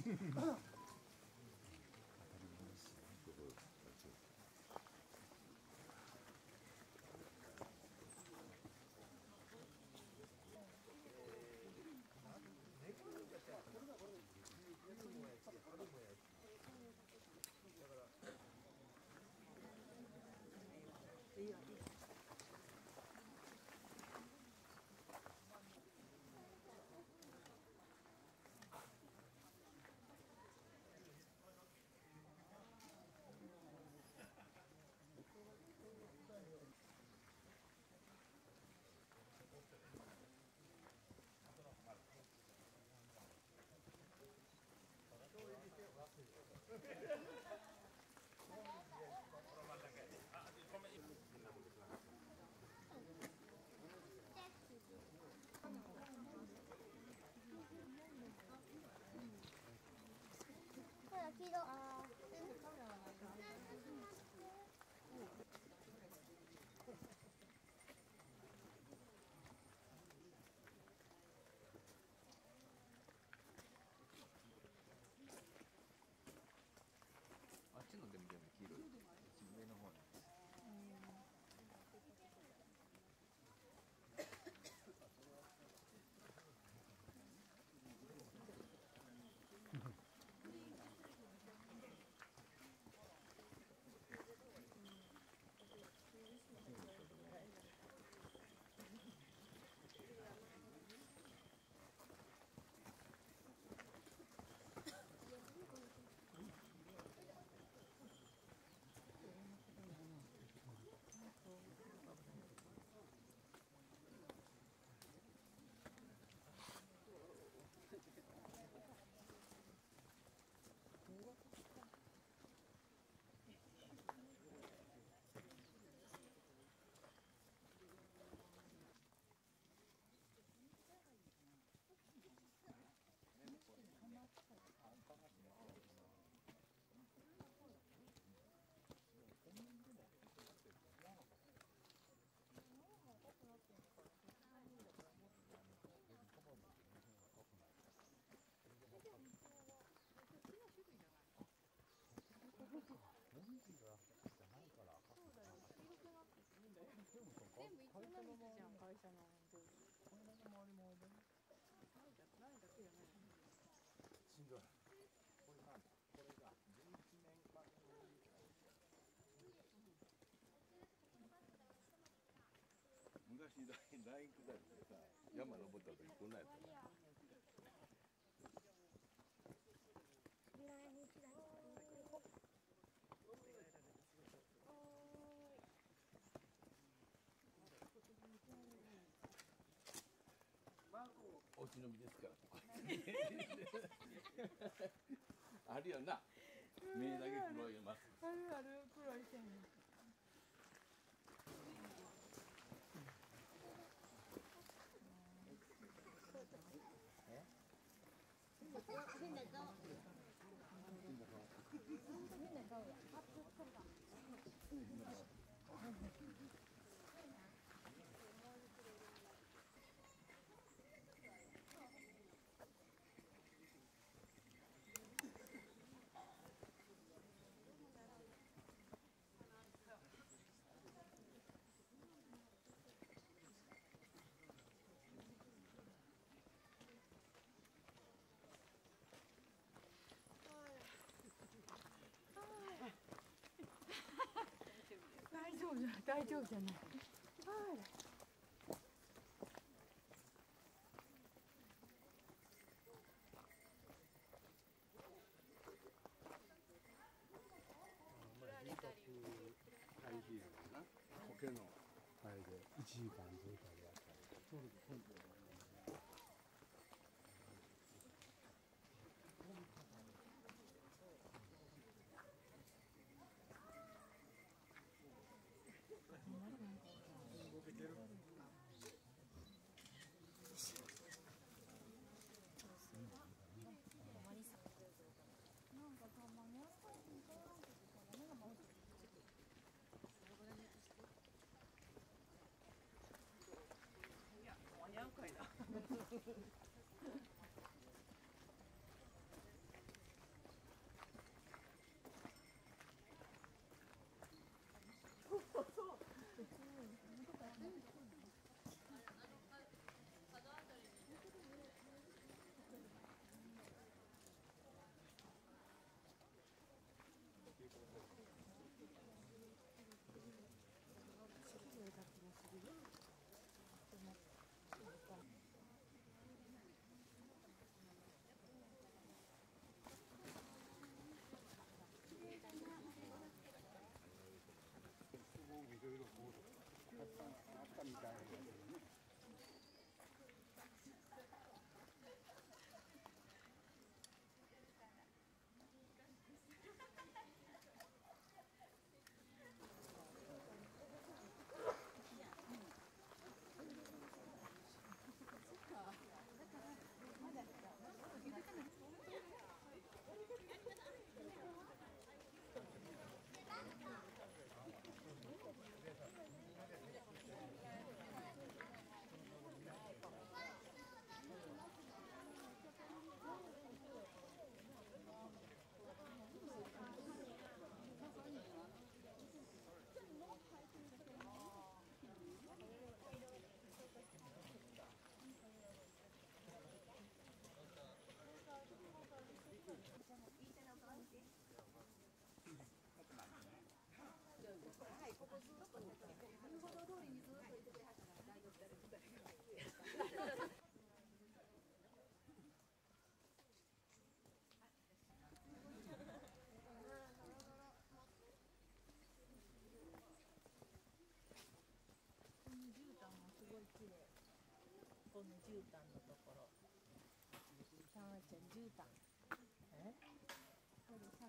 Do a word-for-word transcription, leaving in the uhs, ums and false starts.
ほら黄色。ああ、全然カメラがない。 あっちのでもでも黄色い。上の方に。 全部一緒の道じゃん、会社の道路。これの周りもないだけよね。 しんどい。これなんだ。これがじゅういちねんかんの昔ライン下りでさ、山登った時こんなんやったな。お忍びですからここあるよな。目だけ黒います。 あるある、黒い線。大丈夫じゃない、大丈夫じゃない。はい。 住宅ハイヒールだな。苔のあれでいちじかんずっとやったり。そうです。 なんかたまにやっぱり変わらんけどさ、目が回っていや、間に合うかいな。 あったみたいだけどね。 この絨毯のところ。さんちゃん絨毯。え？これさ。